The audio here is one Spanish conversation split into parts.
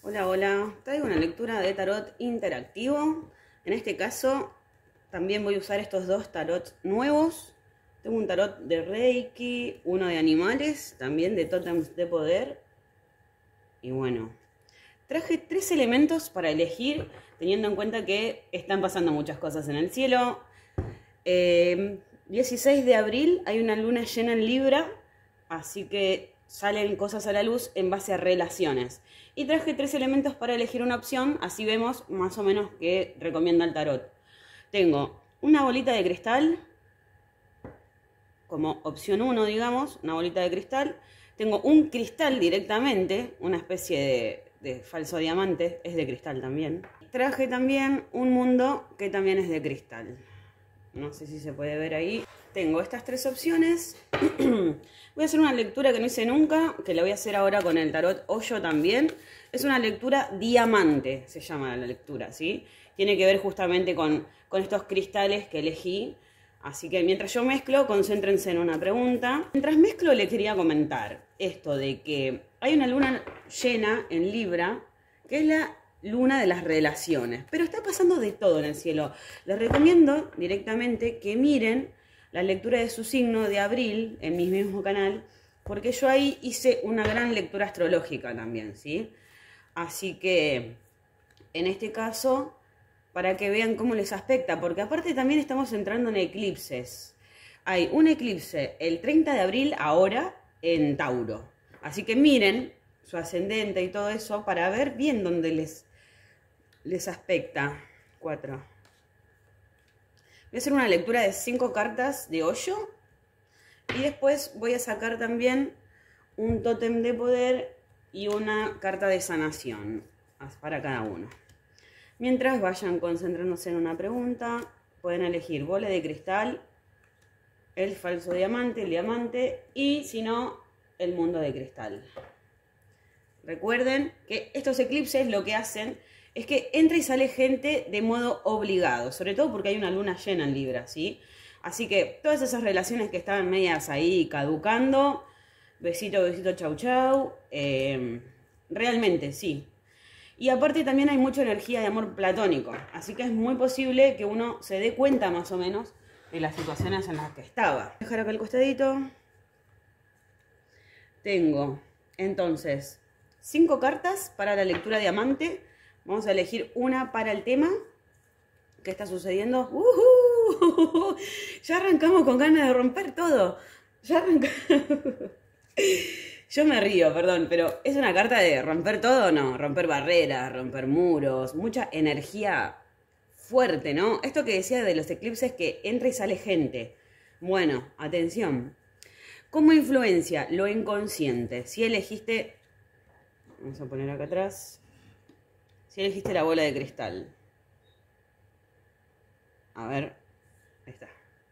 Hola, hola. Traigo una lectura de tarot interactivo. En este caso, también voy a usar estos dos tarots nuevos. Tengo un tarot de Reiki, uno de animales, también de tótems de poder. Y bueno, traje 3 elementos para elegir, teniendo en cuenta que están pasando muchas cosas en el cielo. 16 de abril hay una luna llena en Libra, así que salen cosas a la luz en base a relaciones. Y traje 3 elementos para elegir una opción, así vemos más o menos qué recomienda el tarot. Tengo una bolita de cristal, como opción 1, digamos, una bolita de cristal. Tengo un cristal directamente, una especie de falso diamante, es de cristal también. Traje también un mundo que también es de cristal. No sé si se puede ver ahí. Tengo estas 3 opciones. Voy a hacer una lectura que no hice nunca, que la voy a hacer ahora con el tarot Hoyo también. Es una lectura diamante, se llama la lectura, ¿sí? Tiene que ver justamente con estos cristales que elegí. Así que mientras yo mezclo, concéntrense en una pregunta. Mientras mezclo, le quería comentar esto de que hay una luna llena en Libra, que es la luna de las relaciones, pero está pasando de todo en el cielo. Les recomiendo directamente que miren la lectura de su signo de abril en mi mismo canal, porque yo ahí hice una gran lectura astrológica también, ¿sí? Así que en este caso, para que vean cómo les afecta, porque aparte también estamos entrando en eclipses. Hay un eclipse el 30 de abril ahora en Tauro, así que miren su ascendente y todo eso para ver bien dónde les afecta. 4. Voy a hacer una lectura de 5 cartas de Hoyo. Y después voy a sacar también un tótem de poder y una carta de sanación para cada uno. Mientras vayan concentrándose en una pregunta, pueden elegir bola de cristal, el falso diamante, el diamante y si no, el mundo de cristal. Recuerden que estos eclipses lo que hacen es que entra y sale gente de modo obligado, sobre todo porque hay una luna llena en Libra, ¿sí? Así que todas esas relaciones que estaban medias ahí caducando, besito, besito, chau, chau, realmente sí. Y aparte también hay mucha energía de amor platónico, así que es muy posible que uno se dé cuenta más o menos de las situaciones en las que estaba. Dejar acá el costadito. Tengo entonces 5 cartas para la lectura diamante. Vamos a elegir una para el tema. ¿Qué está sucediendo? Ya arrancamos con ganas de romper todo. Ya arrancamos. Yo me río, perdón, pero ¿es una carta de romper todo o no? Romper barreras, romper muros, mucha energía fuerte, ¿no? Esto que decía de los eclipses que entra y sale gente. Bueno, atención. ¿Cómo influencia lo inconsciente? Si elegiste... Vamos a poner acá atrás. Si elegiste la bola de cristal. A ver, ahí está.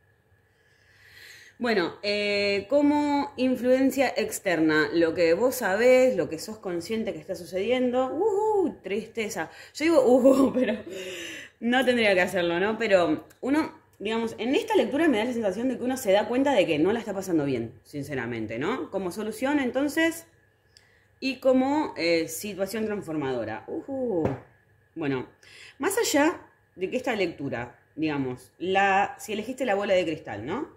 Bueno, como influencia externa, lo que vos sabés, lo que sos consciente que está sucediendo, tristeza. Yo digo, pero no tendría que hacerlo, ¿no? Pero uno, digamos, en esta lectura me da la sensación de que uno se da cuenta de que no la está pasando bien, sinceramente, ¿no? Como solución, entonces, y como situación transformadora. Bueno, más allá de que esta lectura, digamos, si elegiste la bola de cristal, ¿no?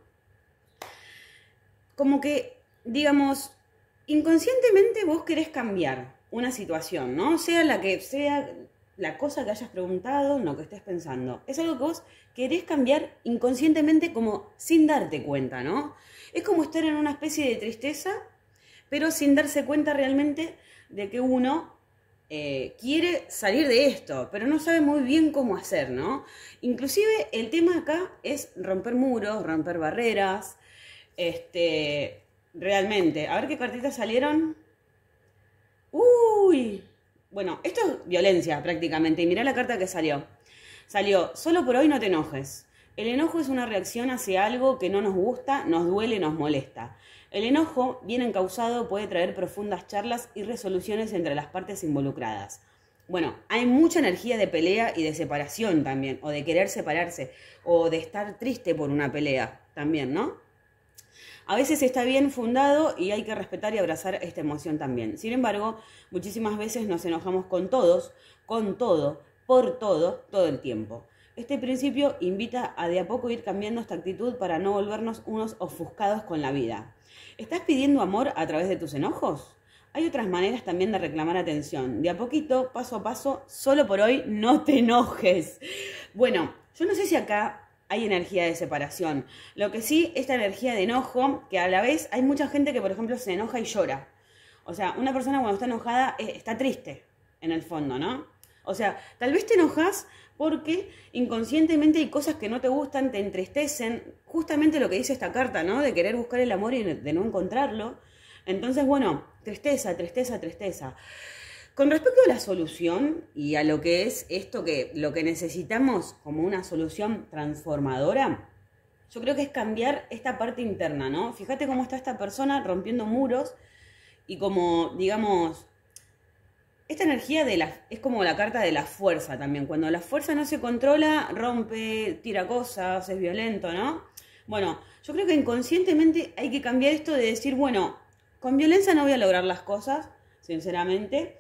Como que, digamos, inconscientemente vos querés cambiar una situación, ¿no? Sea la que sea la cosa que hayas preguntado, lo que estés pensando. Es algo que vos querés cambiar inconscientemente como sin darte cuenta, ¿no? Es como estar en una especie de tristeza, pero sin darse cuenta realmente de que uno quiere salir de esto, pero no sabe muy bien cómo hacer, ¿no? Inclusive el tema acá es romper muros, romper barreras. Realmente, a ver qué cartitas salieron. Bueno, esto es violencia prácticamente. Y mirá la carta que salió. Salió, solo por hoy no te enojes. El enojo es una reacción hacia algo que no nos gusta, nos duele, nos molesta. El enojo, bien encausado, puede traer profundas charlas y resoluciones entre las partes involucradas. Bueno, hay mucha energía de pelea y de separación también, o de querer separarse, o de estar triste por una pelea también, ¿no? A veces está bien fundado y hay que respetar y abrazar esta emoción también. Sin embargo, muchísimas veces nos enojamos con todos, con todo, por todo el tiempo. Este principio invita a de a poco ir cambiando esta actitud para no volvernos unos ofuscados con la vida. ¿Estás pidiendo amor a través de tus enojos? Hay otras maneras también de reclamar atención. De a poquito, paso a paso, solo por hoy, no te enojes. Bueno, yo no sé si acá hay energía de separación. Lo que sí, esta energía de enojo, que a la vez hay mucha gente que, por ejemplo, se enoja y llora. O sea, una persona cuando está enojada está triste, en el fondo, ¿no? O sea, tal vez te enojas porque inconscientemente hay cosas que no te gustan, te entristecen. Justamente lo que dice esta carta, ¿no? De querer buscar el amor y de no encontrarlo. Entonces, bueno, tristeza, tristeza, tristeza. Con respecto a la solución y a lo que es esto, que lo que necesitamos como una solución transformadora, yo creo que es cambiar esta parte interna, ¿no? Fíjate cómo está esta persona rompiendo muros y como, digamos, esta energía es como la carta de la fuerza también. Cuando la fuerza no se controla, rompe, tira cosas, es violento, ¿no? Bueno, yo creo que inconscientemente hay que cambiar esto de decir, bueno, con violencia no voy a lograr las cosas, sinceramente.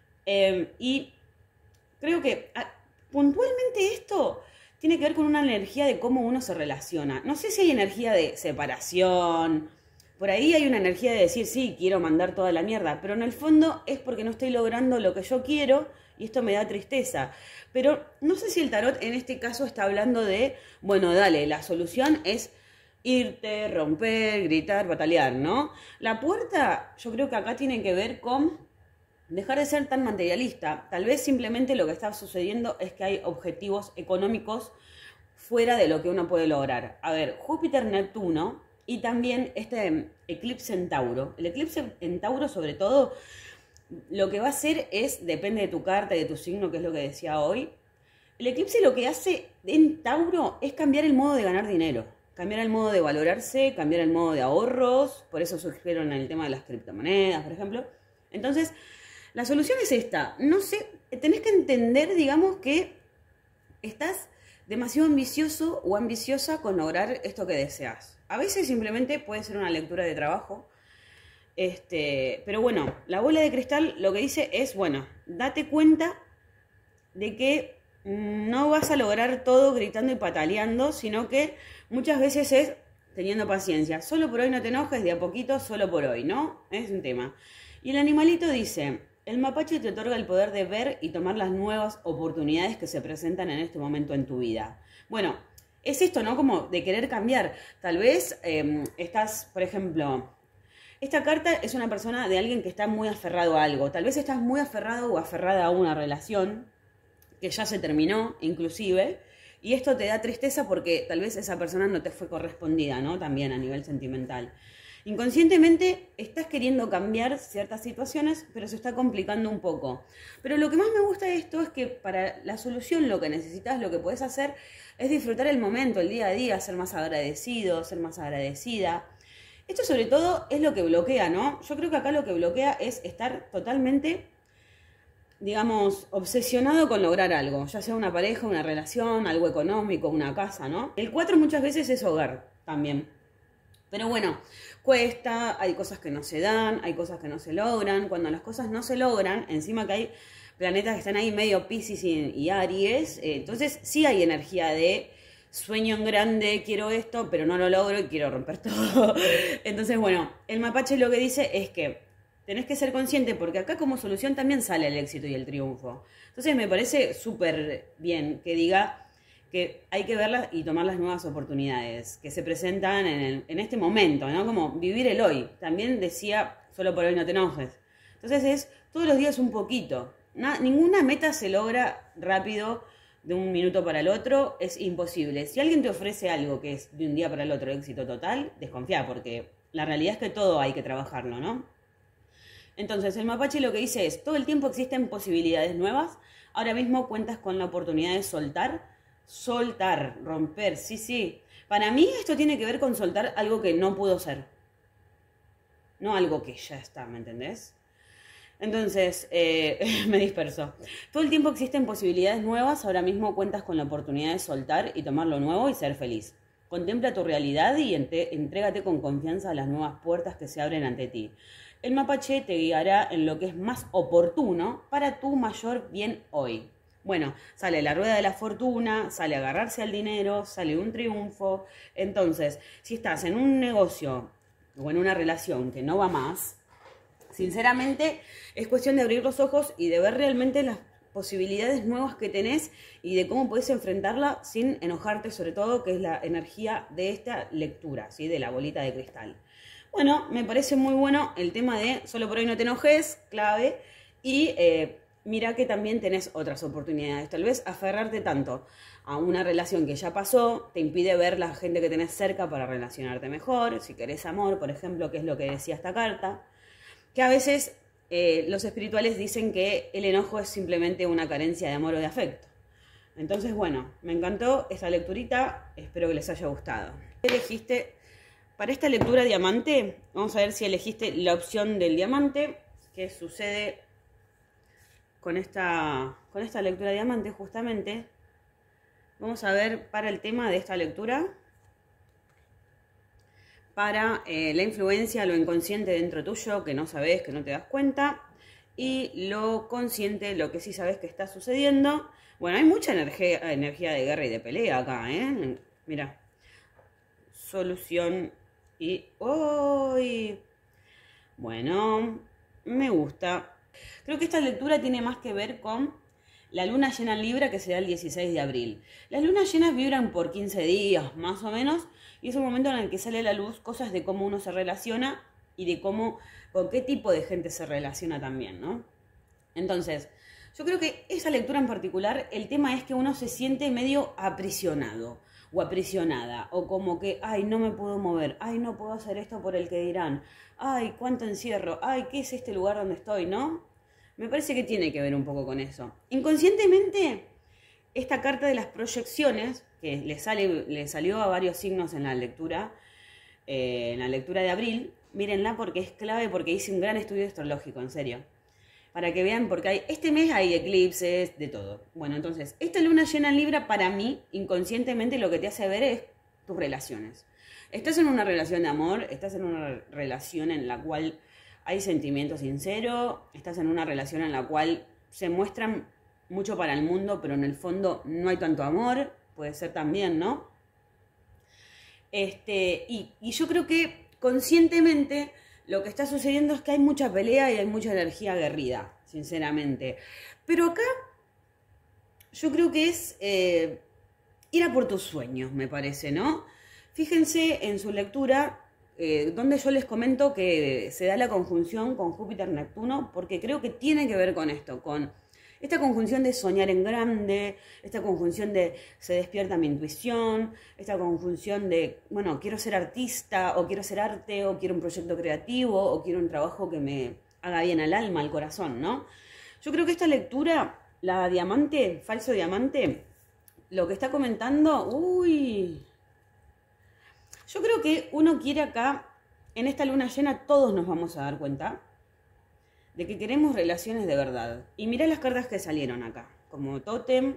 Y creo que puntualmente esto tiene que ver con una energía de cómo uno se relaciona. No sé si hay energía de separación, por ahí hay una energía de decir, sí, quiero mandar toda la mierda, pero en el fondo es porque no estoy logrando lo que yo quiero y esto me da tristeza. Pero no sé si el tarot en este caso está hablando de, bueno, dale, la solución es irte, romper, gritar, batalear, ¿no? La puerta, yo creo que acá tiene que ver con dejar de ser tan materialista. Tal vez simplemente lo que está sucediendo es que hay objetivos económicos fuera de lo que uno puede lograr. A ver, Júpiter, Neptuno y también este eclipse en Tauro. El eclipse en Tauro, sobre todo, lo que va a hacer es, depende de tu carta y de tu signo, que es lo que decía hoy, el eclipse lo que hace en Tauro es cambiar el modo de ganar dinero. Cambiar el modo de valorarse, cambiar el modo de ahorros, por eso surgieron el tema de las criptomonedas, por ejemplo. Entonces, la solución es esta. No sé, tenés que entender, digamos, que estás demasiado ambicioso o ambiciosa con lograr esto que deseas. A veces simplemente puede ser una lectura de trabajo. Pero bueno, la bola de cristal lo que dice es, bueno, date cuenta de que no vas a lograr todo gritando y pataleando, sino que muchas veces es teniendo paciencia. Solo por hoy no te enojes, de a poquito, solo por hoy, ¿no? Es un tema. Y el animalito dice, el mapache te otorga el poder de ver y tomar las nuevas oportunidades que se presentan en este momento en tu vida. Bueno, es esto, ¿no? Como de querer cambiar. Tal vez estás, por ejemplo, esta carta es una persona de alguien que está muy aferrado a algo. Tal vez estás muy aferrado o aferrada a una relación que ya se terminó, inclusive, y esto te da tristeza porque tal vez esa persona no te fue correspondida, ¿no? También a nivel sentimental. Inconscientemente estás queriendo cambiar ciertas situaciones, pero se está complicando un poco. Pero lo que más me gusta de esto es que para la solución lo que necesitas, lo que puedes hacer es disfrutar el momento, el día a día, ser más agradecido, ser más agradecida. Esto sobre todo es lo que bloquea, ¿no? Yo creo que acá lo que bloquea es estar totalmente, digamos, obsesionado con lograr algo, ya sea una pareja, una relación, algo económico, una casa, ¿no? El 4 muchas veces es hogar también. Pero bueno, cuesta, hay cosas que no se dan, hay cosas que no se logran. Cuando las cosas no se logran, encima que hay planetas que están ahí medio Piscis y Aries, entonces sí hay energía de sueño en grande, quiero esto, pero no lo logro y quiero romper todo. Entonces, bueno, el mapache lo que dice es que tenés que ser consciente porque acá como solución también sale el éxito y el triunfo. Entonces me parece súper bien que diga que hay que verlas y tomar las nuevas oportunidades que se presentan en este momento, ¿no? Como vivir el hoy. También decía, solo por hoy no te enojes. Entonces es todos los días un poquito. Ninguna meta se logra rápido de un minuto para el otro, es imposible. Si alguien te ofrece algo que es de un día para el otro éxito total, desconfía, porque la realidad es que todo hay que trabajarlo, ¿no? Entonces, el mapache lo que dice es, todo el tiempo existen posibilidades nuevas, ahora mismo cuentas con la oportunidad de soltar, romper, sí. Para mí esto tiene que ver con soltar algo que no pudo ser, no algo que ya está, ¿me entendés? Entonces, me disperso. Todo el tiempo existen posibilidades nuevas, ahora mismo cuentas con la oportunidad de soltar y tomar lo nuevo y ser feliz. Contempla tu realidad y entrégate con confianza a las nuevas puertas que se abren ante ti. El mapache te guiará en lo que es más oportuno para tu mayor bien hoy. Bueno, sale la rueda de la fortuna, sale agarrarse al dinero, sale un triunfo. Entonces, si estás en un negocio o en una relación que no va más, sinceramente es cuestión de abrir los ojos y de ver realmente las posibilidades nuevas que tenés y de cómo podés enfrentarla sin enojarte, sobre todo, que es la energía de esta lectura, ¿sí? De la bolita de cristal. Bueno, me parece muy bueno el tema de solo por hoy no te enojes, clave, y mira que también tenés otras oportunidades. Tal vez aferrarte tanto a una relación que ya pasó te impide ver la gente que tenés cerca para relacionarte mejor. Si querés amor, por ejemplo, que es lo que decía esta carta, que a veces los espirituales dicen que el enojo es simplemente una carencia de amor o de afecto. Entonces, bueno, me encantó esta lecturita, espero que les haya gustado. Elegiste, para esta lectura diamante, vamos a ver si elegiste la opción del diamante. ¿Qué sucede con esta lectura diamante justamente? Vamos a ver para el tema de esta lectura, para la influencia, lo inconsciente dentro tuyo, que no sabes, que no te das cuenta, y lo consciente, lo que sí sabes que está sucediendo. Bueno, hay mucha energía de guerra y de pelea acá, ¿eh? Mira, solución y... ¡Uy! Bueno, me gusta. Creo que esta lectura tiene más que ver con la luna llena en Libra, que se da el 16 de abril. Las lunas llenas vibran por 15 días, más o menos, y es un momento en el que sale a la luz cosas de cómo uno se relaciona y de cómo, con qué tipo de gente se relaciona también, ¿no? Entonces, yo creo que esa lectura en particular, el tema es que uno se siente medio aprisionado o aprisionada, o como que, ay, no me puedo mover, ay, no puedo hacer esto por el que dirán, ay, cuánto encierro, ay, ¿qué es este lugar donde estoy, no? Me parece que tiene que ver un poco con eso. Inconscientemente, esta carta de las proyecciones, que le salió a varios signos en la lectura de abril, mírenla porque es clave, porque hice un gran estudio astrológico, en serio. Para que vean, porque este mes hay eclipses, de todo. Bueno, entonces, esta luna llena en Libra, para mí, inconscientemente, lo que te hace ver es tus relaciones. Estás en una relación de amor, estás en una relación en la cual hay sentimiento sincero, estás en una relación en la cual se muestran mucho para el mundo, pero en el fondo no hay tanto amor, puede ser también, ¿no? Y yo creo que conscientemente lo que está sucediendo es que hay mucha pelea y hay mucha energía aguerrida, sinceramente. Pero acá yo creo que es ir a por tus sueños, me parece, ¿no? Fíjense en su lectura, donde yo les comento que se da la conjunción con Júpiter-Neptuno, porque creo que tiene que ver con esto, con esta conjunción de soñar en grande, esta conjunción de se despierta mi intuición, esta conjunción de, bueno, quiero ser artista, o quiero hacer arte, o quiero un proyecto creativo, o quiero un trabajo que me haga bien al alma, al corazón, ¿no? Yo creo que esta lectura, la diamante, falso diamante, lo que está comentando, yo creo que uno quiere acá, en esta luna llena, todos nos vamos a dar cuenta de que queremos relaciones de verdad. Y mirá las cartas que salieron acá, como tótem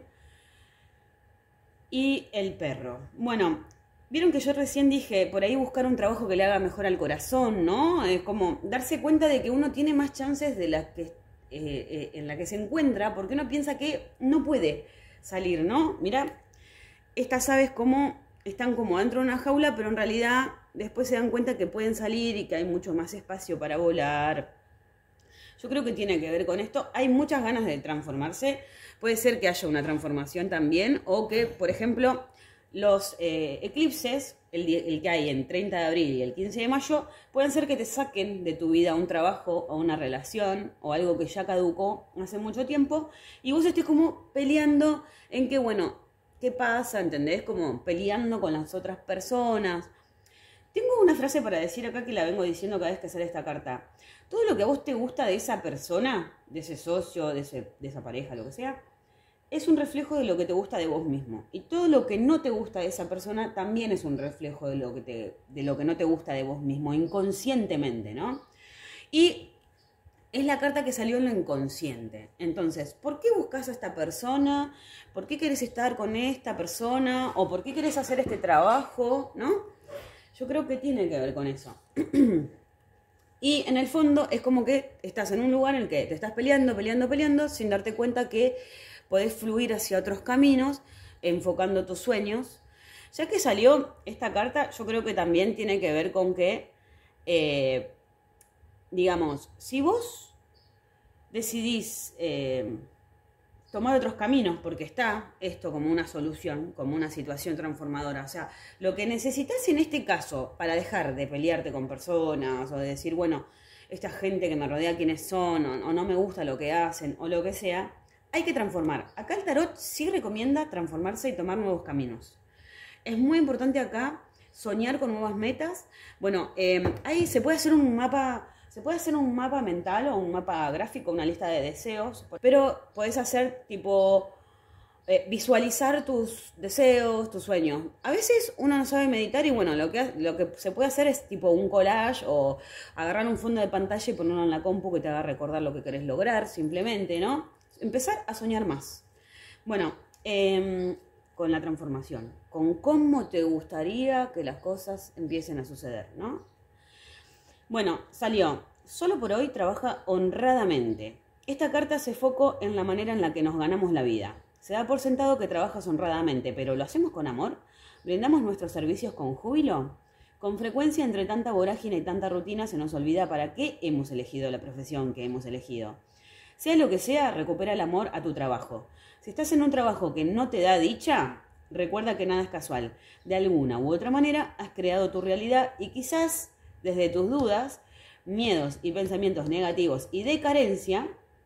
y el perro. Bueno, vieron que yo recién dije, por ahí buscar un trabajo que le haga mejor al corazón, ¿no? Es como darse cuenta de que uno tiene más chances de las que en la que se encuentra, porque uno piensa que no puede salir, ¿no? Mirá, estas aves como están como dentro de una jaula, pero en realidad después se dan cuenta que pueden salir y que hay mucho más espacio para volar. Yo creo que tiene que ver con esto. Hay muchas ganas de transformarse. Puede ser que haya una transformación también, o que, por ejemplo, los eclipses, el que hay en 30 de abril y el 15 de mayo, pueden ser que te saquen de tu vida un trabajo o una relación o algo que ya caducó hace mucho tiempo, y vos estés como peleando en que, bueno, ¿qué pasa? ¿Entendés? Como peleando con las otras personas. Tengo una frase para decir acá que la vengo diciendo cada vez que sale esta carta. Todo lo que a vos te gusta de esa persona, de ese socio, de esa pareja, lo que sea, es un reflejo de lo que te gusta de vos mismo. Y todo lo que no te gusta de esa persona también es un reflejo de lo que no te gusta de vos mismo, inconscientemente, ¿no? Y es la carta que salió en lo inconsciente. Entonces, ¿por qué buscas a esta persona? ¿Por qué querés estar con esta persona? ¿O por qué querés hacer este trabajo? ¿No? Yo creo que tiene que ver con eso. Y en el fondo es como que estás en un lugar en el que te estás peleando, sin darte cuenta que podés fluir hacia otros caminos, enfocando tus sueños. Ya que salió esta carta, yo creo que también tiene que ver con que, digamos, si vos decidís tomar otros caminos, porque está esto como una solución, como una situación transformadora. O sea, lo que necesitas en este caso para dejar de pelearte con personas o de decir, bueno, esta gente que me rodea, quiénes son, o no me gusta lo que hacen, o lo que sea, hay que transformar. Acá el tarot sí recomienda transformarse y tomar nuevos caminos. Es muy importante acá soñar con nuevas metas. Bueno, ahí se puede hacer un mapa... Se puede hacer un mapa mental o un mapa gráfico, una lista de deseos, pero podés hacer tipo visualizar tus deseos, tus sueños. A veces uno no sabe meditar y bueno, lo que se puede hacer es tipo un collage o agarrar un fondo de pantalla y ponerlo en la compu que te haga recordar lo que querés lograr, simplemente, ¿no? Empezar a soñar más. Bueno, con la transformación, con cómo te gustaría que las cosas empiecen a suceder, ¿no? Bueno, salió. Solo por hoy trabaja honradamente. Esta carta hace foco en la manera en la que nos ganamos la vida. Se da por sentado que trabajas honradamente, pero ¿lo hacemos con amor? ¿Brindamos nuestros servicios con júbilo? Con frecuencia, entre tanta vorágine y tanta rutina, se nos olvida para qué hemos elegido la profesión que hemos elegido. Sea lo que sea, recupera el amor a tu trabajo. Si estás en un trabajo que no te da dicha, recuerda que nada es casual. De alguna u otra manera has creado tu realidad y quizás desde tus dudas, miedos y pensamientos negativos y de carencia,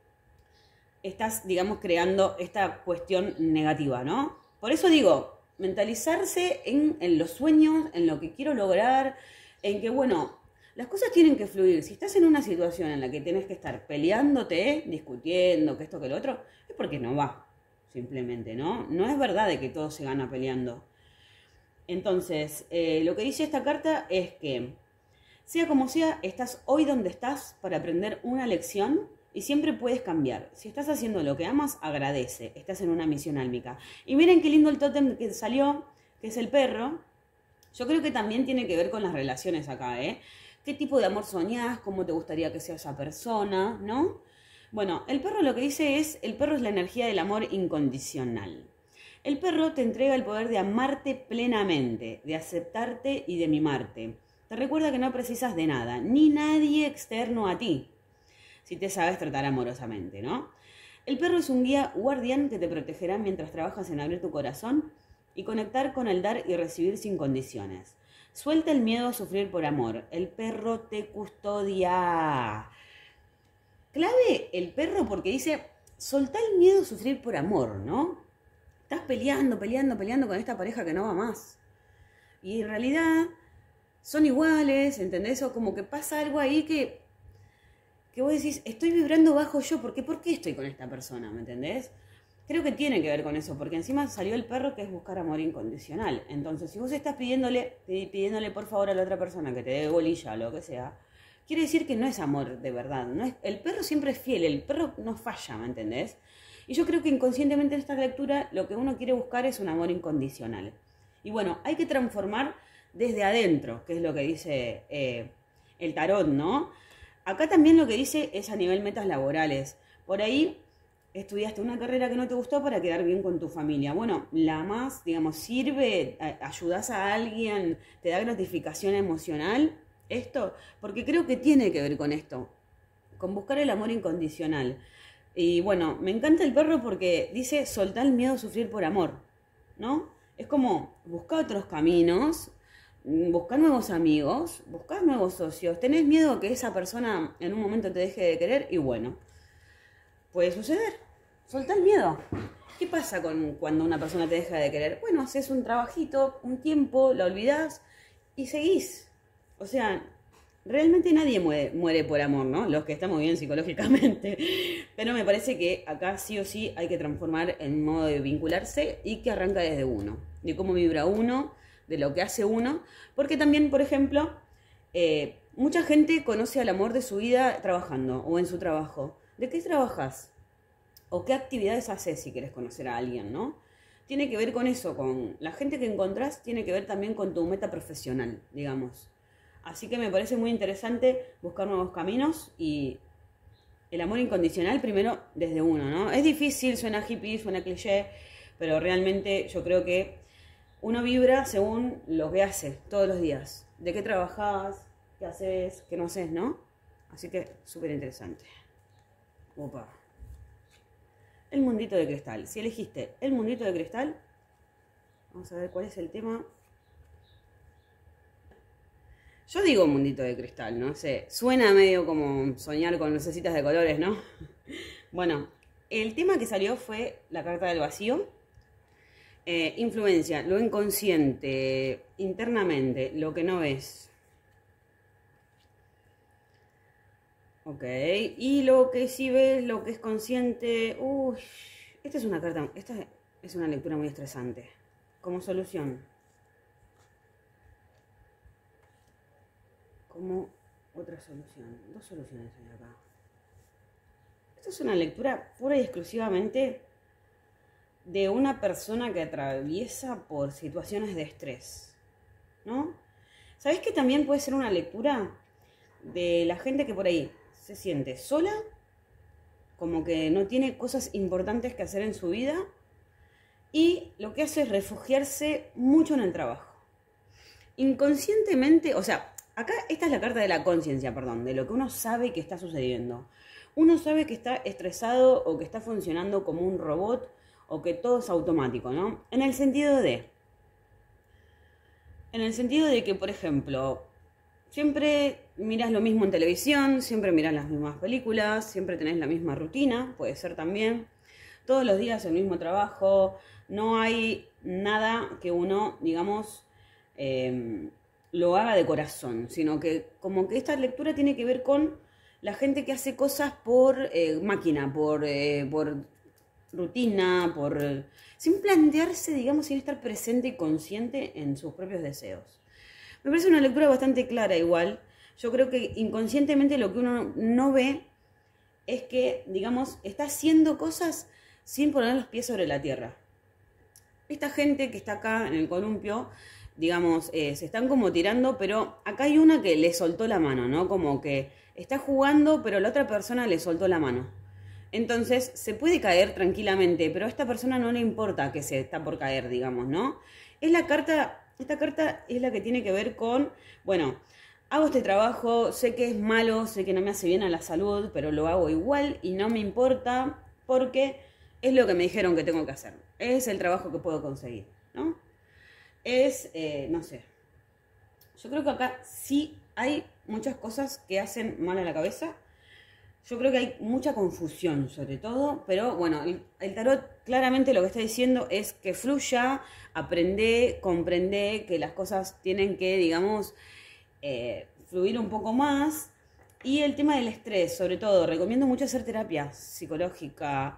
estás, digamos, creando esta cuestión negativa, ¿no? Por eso digo, mentalizarse en los sueños, en lo que quiero lograr, en que, bueno, las cosas tienen que fluir. Si estás en una situación en la que tienes que estar peleándote, discutiendo, que esto, que lo otro, es porque no va, simplemente, ¿no? No es verdad de que todo se gana peleando. Entonces, lo que dice esta carta es que sea como sea, estás hoy donde estás para aprender una lección y siempre puedes cambiar. Si estás haciendo lo que amas, agradece. Estás en una misión álmica. Y miren qué lindo el tótem que salió, que es el perro. Yo creo que también tiene que ver con las relaciones acá, ¿eh? ¿Qué tipo de amor soñás? ¿Cómo te gustaría que sea esa persona? ¿No? Bueno, el perro lo que dice es, el perro es la energía del amor incondicional. El perro te entrega el poder de amarte plenamente, de aceptarte y de mimarte. Te recuerda que no precisas de nada, ni nadie externo a ti, si te sabes tratar amorosamente, ¿no? El perro es un guía guardián que te protegerá mientras trabajas en abrir tu corazón y conectar con el dar y recibir sin condiciones. Suelta el miedo a sufrir por amor. El perro te custodia. Clave el perro porque dice, soltá el miedo a sufrir por amor, ¿no? Estás peleando con esta pareja que no va más. Y en realidad son iguales, ¿entendés? O como que pasa algo ahí que vos decís, estoy vibrando bajo yo, ¿por qué estoy con esta persona? ¿Me entendés? Creo que tiene que ver con eso, porque encima salió el perro que es buscar amor incondicional. Entonces, si vos estás pidiéndole por favor a la otra persona que te dé bolilla o lo que sea, quiere decir que no es amor de verdad. No es, el perro siempre es fiel, el perro no falla, ¿me entendés? Y yo creo que inconscientemente en esta lectura lo que uno quiere buscar es un amor incondicional. Y bueno, hay que transformar desde adentro, que es lo que dice el tarot, ¿no? Acá también lo que dice es a nivel metas laborales. Por ahí estudiaste una carrera que no te gustó para quedar bien con tu familia. Bueno, la más, digamos, sirve, ayudas a alguien, te da gratificación emocional, esto, porque creo que tiene que ver con esto, con buscar el amor incondicional. Y bueno, me encanta el perro porque dice soltar el miedo a sufrir por amor, ¿no? Es como buscar otros caminos, buscar nuevos amigos, buscar nuevos socios. Tenés miedo a que esa persona en un momento te deje de querer y bueno, puede suceder. Soltá el miedo. ¿Qué pasa cuando una persona te deja de querer? Bueno, haces un trabajito, un tiempo, la olvidás y seguís. O sea, realmente nadie muere por amor, ¿no? Los que estamos bien psicológicamente. Pero me parece que acá sí o sí hay que transformar el modo de vincularse y que arranca desde uno. De cómo vibra uno, de lo que hace uno. Porque también, por ejemplo, mucha gente conoce al amor de su vida trabajando o en su trabajo. ¿De qué trabajas? ¿O qué actividades haces si quieres conocer a alguien, no? Tiene que ver con eso, con la gente que encontrás, tiene que ver también con tu meta profesional, digamos. Así que me parece muy interesante buscar nuevos caminos y el amor incondicional primero desde uno, ¿no? Es difícil, suena hippie, suena cliché, pero realmente yo creo que uno vibra según lo que hace todos los días. ¿De qué trabajás? ¿Qué haces? ¿Qué no haces? ¿No? Así que súper interesante. Opa. El mundito de cristal. Si elegiste el mundito de cristal, vamos a ver cuál es el tema. Yo digo mundito de cristal, no sé. Suena medio como soñar con lucecitas de colores, ¿no? Bueno, el tema que salió fue la carta del vacío. Influencia, lo inconsciente, internamente, lo que no ves. Ok, y lo que sí ves, lo que es consciente. Uy, esta es una lectura muy estresante. Como solución. Como otra solución. Dos soluciones hay acá. Esto es una lectura pura y exclusivamente de una persona que atraviesa por situaciones de estrés, ¿no? ¿Sabés que también puede ser una lectura de la gente que por ahí se siente sola, como que no tiene cosas importantes que hacer en su vida y lo que hace es refugiarse mucho en el trabajo? Inconscientemente, o sea, acá esta es la carta de la conciencia, perdón, de lo que uno sabe que está sucediendo. Uno sabe que está estresado o que está funcionando como un robot o que todo es automático, ¿no? En el sentido de que, por ejemplo, siempre miras lo mismo en televisión, siempre miras las mismas películas, siempre tenés la misma rutina, puede ser también. Todos los días el mismo trabajo, no hay nada que uno, digamos, lo haga de corazón, sino que como que esta lectura tiene que ver con la gente que hace cosas por máquina, por rutina, sin plantearse, digamos, sin estar presente y consciente en sus propios deseos. Me parece una lectura bastante clara igual. Yo creo que inconscientemente lo que uno no ve es que, digamos, está haciendo cosas sin poner los pies sobre la tierra. Esta gente que está acá en el columpio, digamos, se están como tirando, pero acá hay una que le soltó la mano, ¿no? Como que está jugando, pero la otra persona le soltó la mano. Entonces se puede caer tranquilamente, pero a esta persona no le importa que se está por caer, digamos, ¿no? Esta carta es la que tiene que ver con, bueno, hago este trabajo, sé que es malo, sé que no me hace bien a la salud, pero lo hago igual y no me importa porque es lo que me dijeron que tengo que hacer. Es el trabajo que puedo conseguir, ¿no? No sé. Yo creo que acá sí hay muchas cosas que hacen mal a la cabeza. Yo creo que hay mucha confusión sobre todo, pero bueno, el tarot claramente lo que está diciendo es que fluya, aprende, comprende que las cosas tienen que, digamos, fluir un poco más. Y el tema del estrés, sobre todo, recomiendo mucho hacer terapia psicológica,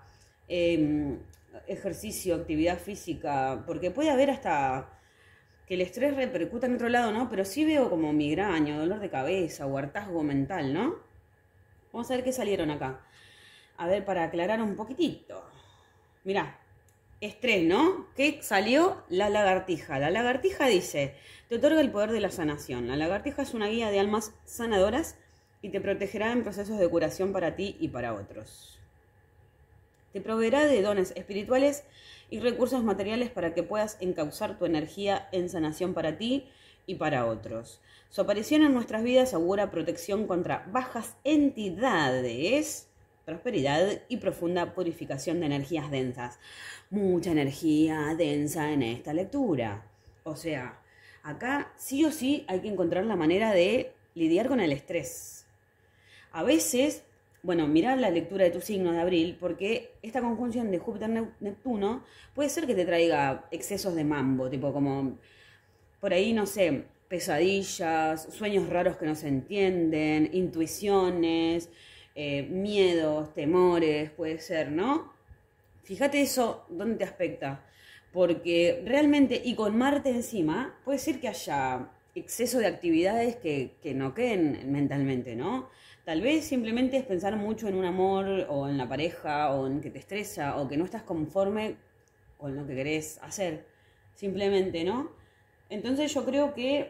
ejercicio, actividad física, porque puede haber hasta que el estrés repercuta en otro lado, ¿no? Pero sí veo como migraña, dolor de cabeza o hartazgo mental, ¿no? Vamos a ver qué salieron acá. A ver, para aclarar un poquitito. Mirá, estrés, ¿no? ¿Qué salió? La lagartija. La lagartija dice, te otorga el poder de la sanación. La lagartija es una guía de almas sanadoras y te protegerá en procesos de curación para ti y para otros. Te proveerá de dones espirituales y recursos materiales para que puedas encauzar tu energía en sanación para ti y para otros. Su aparición en nuestras vidas augura protección contra bajas entidades, prosperidad y profunda purificación de energías densas. Mucha energía densa en esta lectura. O sea, acá sí o sí hay que encontrar la manera de lidiar con el estrés. A veces, bueno, mirá la lectura de tu signo de abril, porque esta conjunción de Júpiter-Neptuno puede ser que te traiga excesos de mambo, tipo como, por ahí, no sé, pesadillas, sueños raros que no se entienden, intuiciones, miedos, temores, puede ser, ¿no? Fíjate eso, dónde te afecta, porque realmente, y con Marte encima, puede ser que haya exceso de actividades que no queden mentalmente, ¿no? Tal vez simplemente es pensar mucho en un amor o en la pareja o en que te estresa o que no estás conforme con lo que querés hacer, simplemente, ¿no? Entonces yo creo que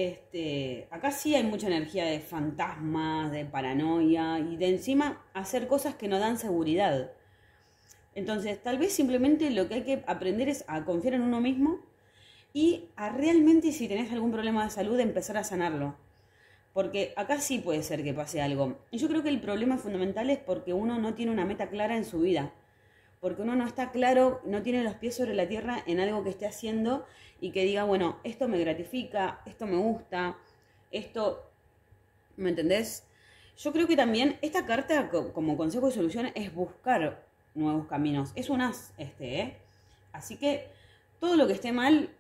acá sí hay mucha energía de fantasmas, de paranoia y de encima hacer cosas que no dan seguridad. Entonces tal vez simplemente lo que hay que aprender es a confiar en uno mismo y a realmente, si tenés algún problema de salud, empezar a sanarlo. Porque acá sí puede ser que pase algo. Y yo creo que el problema fundamental es porque uno no tiene una meta clara en su vida. Porque uno no está claro, no tiene los pies sobre la tierra en algo que esté haciendo y que diga, bueno, esto me gratifica, esto me gusta, esto, ¿me entendés? Yo creo que también esta carta como consejo de solución es buscar nuevos caminos. Es un as ¿eh? Así que todo lo que esté mal,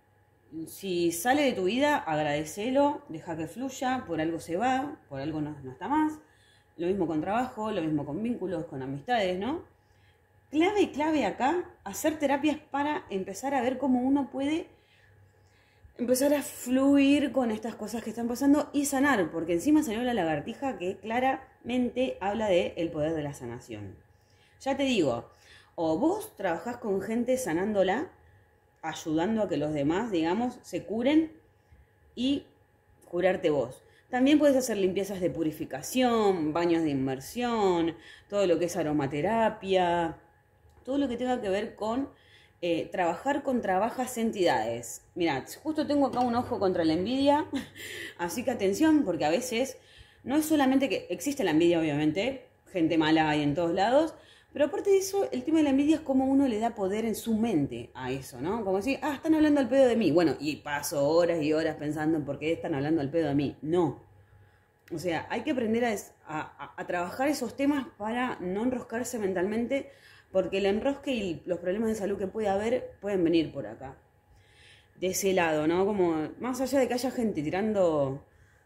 si sale de tu vida, agradecelo, deja que fluya, por algo se va, por algo no está más. Lo mismo con trabajo, lo mismo con vínculos, con amistades, ¿no? Clave acá, hacer terapias para empezar a ver cómo uno puede empezar a fluir con estas cosas que están pasando y sanar, porque encima salió la lagartija que claramente habla del poder de la sanación. Ya te digo, o vos trabajás con gente sanándola, ayudando a que los demás, digamos, se curen y curarte vos. También puedes hacer limpiezas de purificación, baños de inmersión, todo lo que es aromaterapia, todo lo que tenga que ver con trabajar contra bajas entidades. Mirá, justo tengo acá un ojo contra la envidia, así que atención, porque a veces no es solamente que existe la envidia, obviamente, gente mala hay en todos lados, pero aparte de eso, el tema de la envidia es cómo uno le da poder en su mente a eso, ¿no? Como decir, están hablando al pedo de mí. Bueno, y paso horas y horas pensando en por qué están hablando al pedo de mí. No. O sea, hay que aprender a trabajar esos temas para no enroscarse mentalmente, porque el enrosque y los problemas de salud que puede haber pueden venir por acá. De ese lado, ¿no? Como, más allá de que haya gente tirando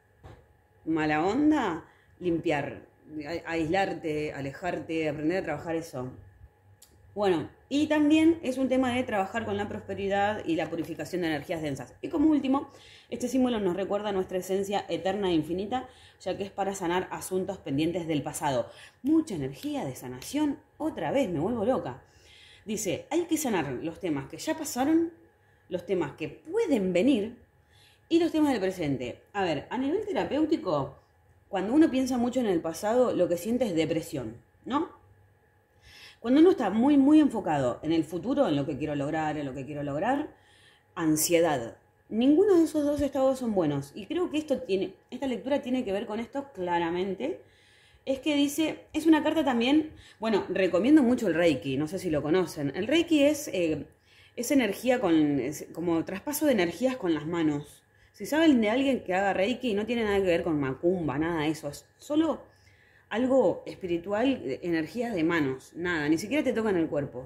mala onda, limpiar, aislarte, alejarte, aprender a trabajar eso. Bueno, y también es un tema de trabajar con la prosperidad y la purificación de energías densas. Y como último, este símbolo nos recuerda nuestra esencia eterna e infinita, ya que es para sanar asuntos pendientes del pasado. Mucha energía de sanación, otra vez, me vuelvo loca. Dice, hay que sanar los temas que ya pasaron, los temas que pueden venir y los temas del presente. A ver, a nivel terapéutico, cuando uno piensa mucho en el pasado, lo que siente es depresión, ¿no? Cuando uno está muy, muy enfocado en el futuro, en lo que quiero lograr, ansiedad. Ninguno de esos dos estados son buenos. Y creo que esta lectura tiene que ver con esto claramente. Es que dice, es una carta también, bueno, recomiendo mucho el Reiki, no sé si lo conocen. El Reiki es energía como traspaso de energías con las manos. Si saben de alguien que haga Reiki, no tiene nada que ver con macumba, nada de eso. Es solo algo espiritual, energías de manos, nada, ni siquiera te tocan el cuerpo.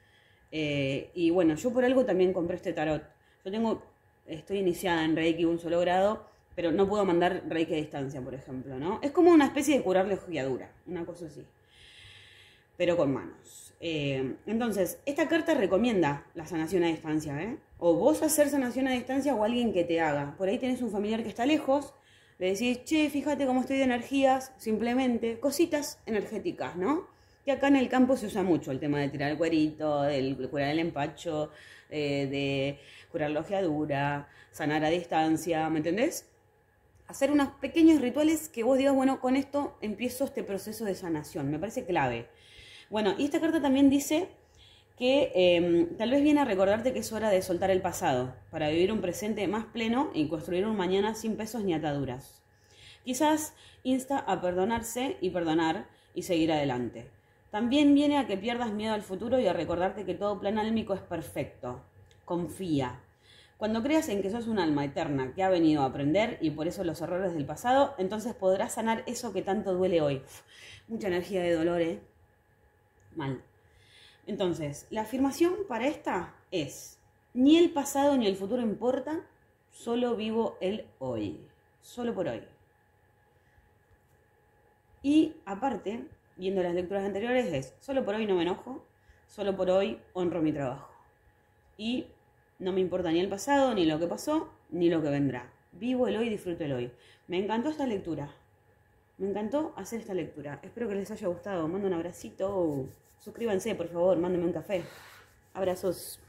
Y bueno, yo por algo también compré este tarot. Estoy iniciada en Reiki un solo grado, pero no puedo mandar Reiki a distancia, por ejemplo, ¿no? Es como una especie de curar la ojeadura, una cosa así, pero con manos. Entonces, esta carta recomienda la sanación a distancia, ¿eh? O vos hacer sanación a distancia o alguien que te haga. Por ahí tenés un familiar que está lejos, le decís, che, fíjate cómo estoy de energías, simplemente cositas energéticas, ¿no? Que acá en el campo se usa mucho el tema de tirar el cuerito, de curar el empacho, de curar la ojeadura, sanar a distancia, ¿me entendés? Hacer unos pequeños rituales que vos digas, bueno, con esto empiezo este proceso de sanación, me parece clave. Bueno, y esta carta también dice que tal vez viene a recordarte que es hora de soltar el pasado para vivir un presente más pleno y construir un mañana sin pesos ni ataduras. Quizás insta a perdonarse y perdonar y seguir adelante. También viene a que pierdas miedo al futuro y a recordarte que todo plan álmico es perfecto. Confía. Cuando creas en que sos un alma eterna que ha venido a aprender y por eso los errores del pasado, entonces podrás sanar eso que tanto duele hoy. Mucha energía de dolor, ¿eh? Mal. Entonces, la afirmación para esta es, ni el pasado ni el futuro importa, solo vivo el hoy, solo por hoy. Y aparte, viendo las lecturas anteriores, es, solo por hoy no me enojo, solo por hoy honro mi trabajo. Y no me importa ni el pasado, ni lo que pasó, ni lo que vendrá. Vivo el hoy, disfruto el hoy. Me encantó esta lectura. Me encantó hacer esta lectura. Espero que les haya gustado. Mando un abracito. Suscríbanse, por favor. Mándenme un café. Abrazos.